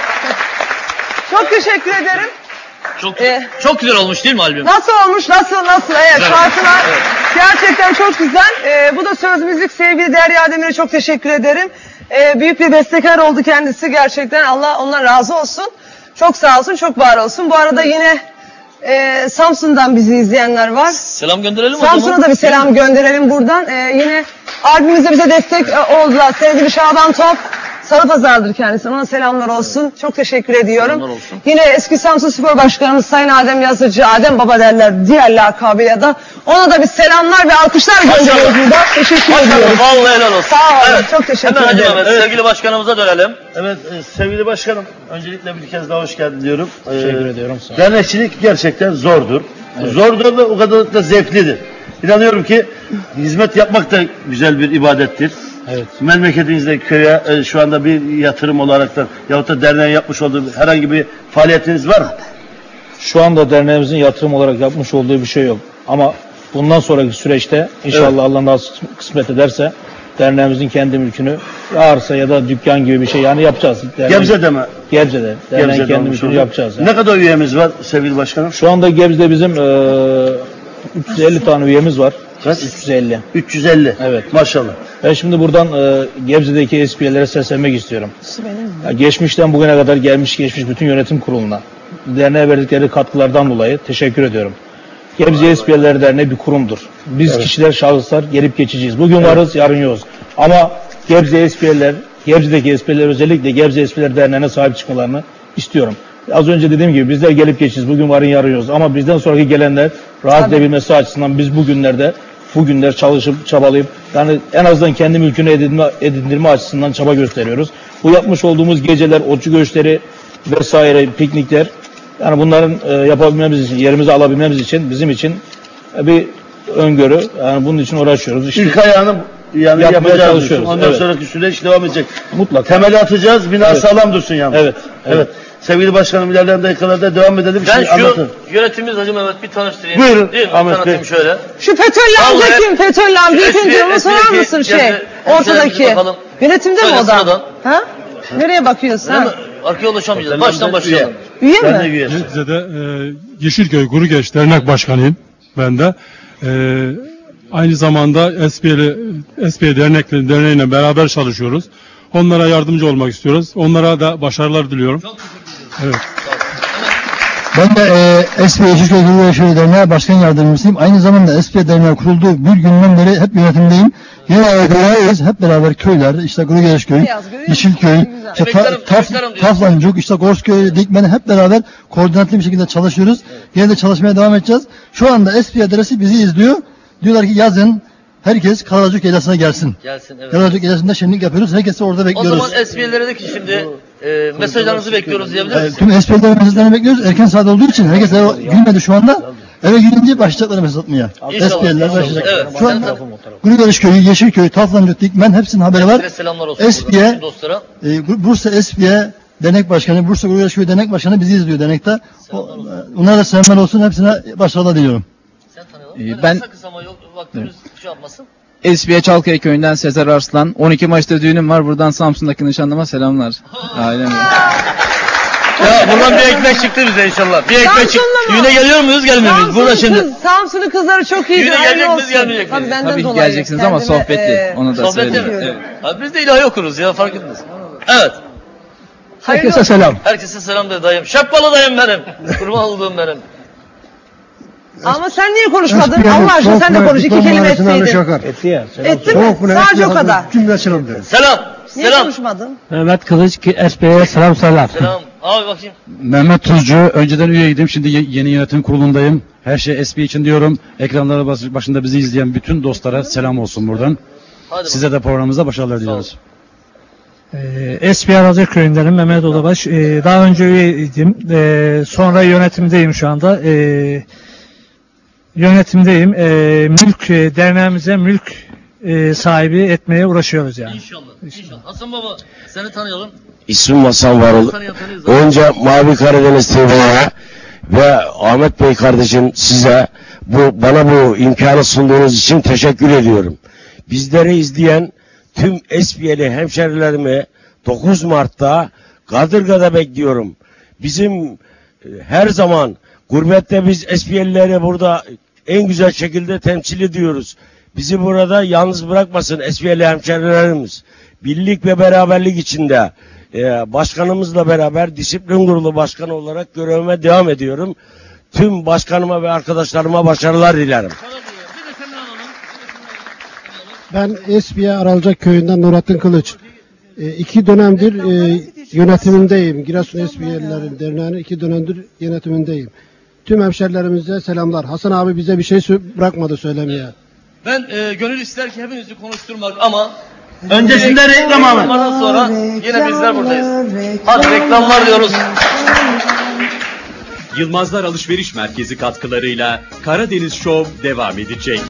Çok teşekkür ederim. Çok Ee, çok güzel olmuş değil mi albüm? Nasıl olmuş, nasıl, nasıl? Evet, Güzel. şarkılar Evet. gerçekten çok güzel. Ee, bu da söz müzik, sevgili Derya Demir'e çok teşekkür ederim. Ee, büyük bir bestekar oldu kendisi gerçekten. Allah ondan razı olsun. Çok sağ olsun, çok var olsun. Bu arada yine e, Samsun'dan bizi izleyenler var. Selam gönderelim o zaman. Samsun'a da bir selam gönderelim buradan. Ee, yine albümümüze bize destek e, oldular. Sevgili Şaban Top. Sarıpazar'dır kendisi. Ona selamlar olsun. Çok teşekkür ediyorum. Yine eski Samsun Spor Başkanımız Sayın Adem Yazıcı, Adem Baba derler diğer lakabıyla da. Ona da bir selamlar ve alkışlar gönderiyoruz burada. Teşekkür ediyoruz. Vallahi helal olsun. Sağ olun. Evet. Çok teşekkür Hemen ederim. Hacı Mehmet, sevgili başkanımıza dönelim. Evet e, sevgili başkanım, öncelikle bir kez daha hoş geldin diyorum. Teşekkür ediyorum, sağ ol. Dernekçilik gerçekten zordur. Evet. Zordur da o kadar da zevklidir. İnanıyorum ki hizmet yapmak da güzel bir ibadettir. Evet. Memleketinizde köye e, şu anda bir yatırım olarak da yahut da derneğin yapmış olduğu herhangi bir faaliyetiniz var mı? Şu anda derneğimizin yatırım olarak yapmış olduğu bir şey yok. Ama bundan sonraki süreçte inşallah Evet. Allah nasip kısmet ederse derneğimizin kendi mülkünü arsa ya da dükkan gibi bir şey yani yapacağız. Derneğin, Gebze'de mi? Gebze'de. Derneğin Gebze'de kendi olmuş mülkünü oldu. yapacağız. Yani. Ne kadar üyemiz var sevgili başkanım? Şu anda Gebze'de bizim e, üç yüz elli tane üyemiz var. Kaç? üç yüz elli. üç yüz elli. Evet. Maşallah. Ben şimdi buradan e, Gebze'deki espriyelere seslenmek istiyorum. Ya, geçmişten bugüne kadar gelmiş geçmiş bütün yönetim kuruluna derneğe verdikleri katkılardan dolayı teşekkür ediyorum. Gebze Espriyeleri Derneği bir kurumdur. Biz Evet. kişiler, şahıslar gelip geçeceğiz. Bugün varız, yarın yokuz. Ama Gebze Espriyeler, Gebze'deki espriyeler özellikle Gebze Espriyeleri Derneği'ne sahip çıkmalarını istiyorum. Az önce dediğim gibi bizler gelip geçeceğiz. Bugün varın yarın yokuz. Ama bizden sonraki gelenler rahat edebilmesi açısından biz bugünlerde bugünler çalışıp çabalayıp yani en azından kendi mülkünü edinme, edindirme açısından çaba gösteriyoruz. Bu yapmış olduğumuz geceler, otçu gösteri vesaire, piknikler yani bunların e, yapabilmemiz için, yerimizi alabilmemiz için bizim için e, bir öngörü. Yani bunun için uğraşıyoruz. İşte İlk ayağını yani yapmaya yapacağız. çalışıyoruz. Ondan Evet. sonraki süreç devam edecek. Mutlaka. Temeli atacağız, bina Evet. sağlam dursun yalnız. Evet. Evet. Evet. Sevgili başkanım ilerleyen dakikalarda devam edelim. Ben Şimdi şu anlatın. yönetimimiz Hacı Mehmet bir tanıştırayım. Buyurun, Değil mi? Ahmet Tanıtayım Bey. şöyle. Şu FETÖ'lü amca Vallahi- kim? FETÖ'lü amca. İlk Eski- önce onu sorar eski- mısın eski- şey? eski- Ortadaki. bakalım. Yönetimde mi Şöyle o da? sıradan. Ha? Nereye bakıyorsun? Değil Ha? mi? Arkaya ulaşamayacağız. Baştan başlayalım. Üye Ben de mi? üyesi. Gebze'de e, Yeşilköy Gurugeç Dernek Başkanıyım ben de. E, aynı zamanda S P L, S P Dernekleri Derneği'yle beraber çalışıyoruz. Onlara yardımcı olmak istiyoruz. Onlara da başarılar diliyorum. Evet. Ben de e, S P Yeşilköy Gurugeç Derneği Başkan Yardımcısıyım. Aynı zamanda S P Derneği kurulduğu bir günden beri hep yönetimdeyim. Yine ayaklarıyız. Hep beraber köyler, işte Gurugeçköy, Yeşilköy, işte Ta- Emeklerim- Taf, emeklerim diyorsun. Taflancuk, işte Gorskköy, Dikmen hep beraber koordinatlı bir şekilde çalışıyoruz. Yine de çalışmaya devam edeceğiz. Şu anda S P adresi bizi izliyor. Diyorlar ki yazın herkes Karacük Yaylası'na gelsin. Gelsin evet. Karacük Yaylası'nda şenlik yapıyoruz. Herkesi orada O bekliyoruz. zaman S P'lere de ki şimdi e, mesajlarınızı bekliyoruz diyebilir Evet, misin? tüm S P'lerin mesajlarını bekliyoruz. Erken saat olduğu için herkes eve girmedi şu anda. Eve girince başlayacaklar mesaj atmaya. İnşallah, S P'ler inşallah. başlayacak. Evet, Şu sen anda de- Gurugeçköy, Yeşilköy, Taflancık, Dikmen hepsinin haberi var. Herkese selamlar olsun. S buradan P'ye, bütün dostlara. e, Bursa S P'ye Dernek Başkanı, Bursa Gurugeçköy Dernek Başkanı bizi izliyor dernekte. O, onlara da selamlar olsun. Hepsine başarılar diliyorum. Sen tanıyalım. Ee, Böyle ben- kısa kısa ama yok, vaktimiz şey yapmasın. S P Çalkaya Köyü'nden Sezer Arslan. on iki Mayıs'ta düğünüm var. Buradan Samsun'daki nişanlıma selamlar. Ailem. Ya buradan bir ekmek çıktı bize inşallah. Bir ekmek çıktı. Samsun'da mı? Düğüne geliyor muyuz gelmiyor muyuz? Burada Samsun'un şimdi. kız- Samsun'un kızları çok iyi. Düğüne gelecek miyiz, gelmeyecek miyiz? Tabii benden Tabii ki dolayı. geleceksiniz ama Kendime, sohbetli. e, Onu da Sohbette mi? söyleyeyim. Evet. Abi biz de ilahi okuruz ya fark etmez. Evet. Herkese selam. Herkese selam de dayım. Şapkalı dayım benim. Kurban olduğum benim. Ama sen niye konuşmadın? Allah aşkına sen de konuş. İki kelime etseydin. Etti ya. Selam Etti mi? Sadece o kadar. Cümle selam derim. Selam. Niye Selam. konuşmadın? Mehmet Kılıç S B'ye selam söyler. Selam. Abi bakayım. Mehmet Tuzcu, önceden üyeydim, şimdi ye- yeni yönetim kurulundayım. Her şey S B için diyorum. Ekranları bas- başında bizi izleyen bütün dostlara selam olsun buradan. Hadi Size de programımızda başarılar diliyoruz. Ee, S B Aracı Köyü'ndenim, Mehmet Olabaş. Ee, daha önce üyeydim, ee, sonra yönetimdeyim şu anda. Ee, yönetimdeyim. Ee, mülk, e, derneğimize mülk e, sahibi etmeye uğraşıyoruz yani. İnşallah. İnşallah. Hasan Baba seni tanıyalım. İsmim Hasan Varol. Önce Mavi Karadeniz T V'ye ve Ahmet Bey kardeşim size bu bana bu imkanı sunduğunuz için teşekkür ediyorum. Bizleri izleyen tüm S B L'li hemşerilerimi dokuz Mart'ta Kadırga'da bekliyorum. Bizim e, her zaman gurbette biz S B L'lileri burada en güzel şekilde temsil ediyoruz. Bizi burada yalnız bırakmasın S B L'li hemşerilerimiz. Birlik ve beraberlik içinde e, başkanımızla beraber disiplin kurulu başkanı olarak görevime devam ediyorum. Tüm başkanıma ve arkadaşlarıma başarılar dilerim. Ben Esbiye Aralcak Köyü'nden Nurattin Kılıç. E, iki dönemdir e, yönetimindeyim. Giresun Esbiyelilerin Derneği'nin iki dönemdir yönetimindeyim. Tüm hemşerilerimize selamlar. Hasan abi bize bir şey sö- bırakmadı söylemeye. Ben e, gönül ister ki hepinizi konuşturmak ama öncesinde reklam ama. Reklamlardan sonra yine bizler buradayız. Hadi reklamlar diyoruz. Yılmazlar Alışveriş Merkezi katkılarıyla Karadeniz Show devam edecek.